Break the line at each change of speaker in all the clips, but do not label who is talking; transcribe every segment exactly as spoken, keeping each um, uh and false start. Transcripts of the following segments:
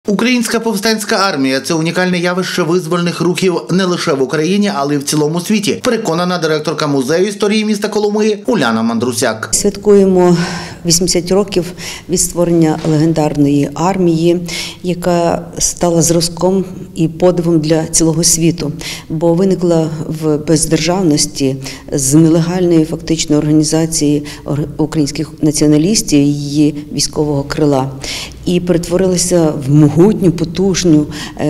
Українська повстанська армія – це унікальне явище визвольних рухів не лише в Україні, але й в цілому світі, переконана директорка музею історії міста Коломиї Уляна Мандрусяк.
Святкуємо вісімдесят років від створення легендарної армії, яка стала зразком і подивом для цілого світу, бо виникла в бездержавності з нелегальної фактично організації українських націоналістів, її військового крила, і перетворилася в могутню, потужну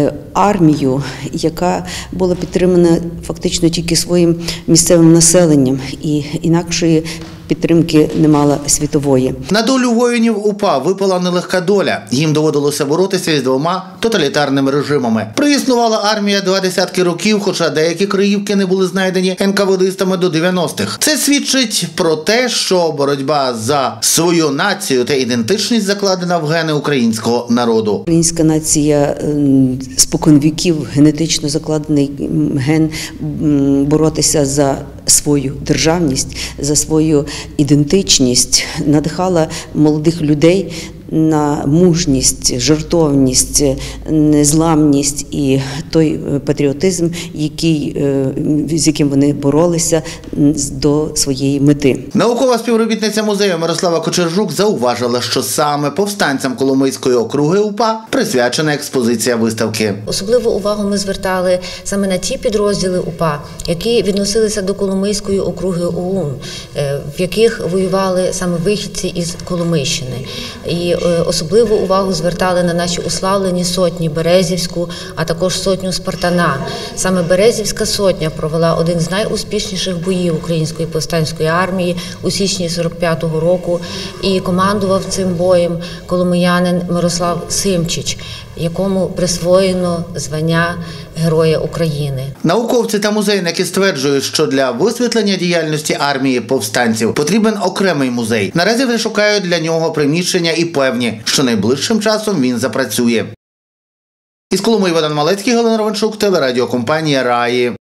армію, яка була підтримана фактично тільки своїм місцевим населенням, і інакшої підтримки не мала світової.
На долю воїнів УПА випала нелегка доля. Їм доводилося боротися з двома тоталітарними режимами. Проіснувала армія два десятки років, хоча деякі криївки не були знайдені ен ка ве дистами до дев'яностих. Це свідчить про те, що боротьба за свою націю та ідентичність закладена в гени українського народу.
Українська нація споконвіків генетично закладений ген боротися за свою державність, за свою ідентичність, надихала молодих людей на мужність, жертовність, незламність і той патріотизм, який, з яким вони боролися до своєї мети.
Наукова співробітниця музею Мирослава Кочержук зауважила, що саме повстанцям Коломийської округи УПА присвячена експозиція виставки.
Особливу увагу ми звертали саме на ті підрозділи УПА, які відносилися до Коломийської округи ОУН, в яких воювали саме вихідці із Коломийщини. І особливу увагу звертали на наші уславлені сотні Березівську, а також сотню Спартана. Саме Березівська сотня провела один з найуспішніших боїв Української повстанської армії у січні сорок п'ятого року, і командував цим боєм коломиянин Мирослав Симчич, якому присвоєно звання Героя України.
Науковці та музейники стверджують, що для висвітлення діяльності армії повстанців потрібен окремий музей. Наразі вже шукають для нього приміщення і певні, що найближчим часом він запрацює. Із Коломиї Богдан Малецький, Галина Романчук, телерадіокомпанія «Раї».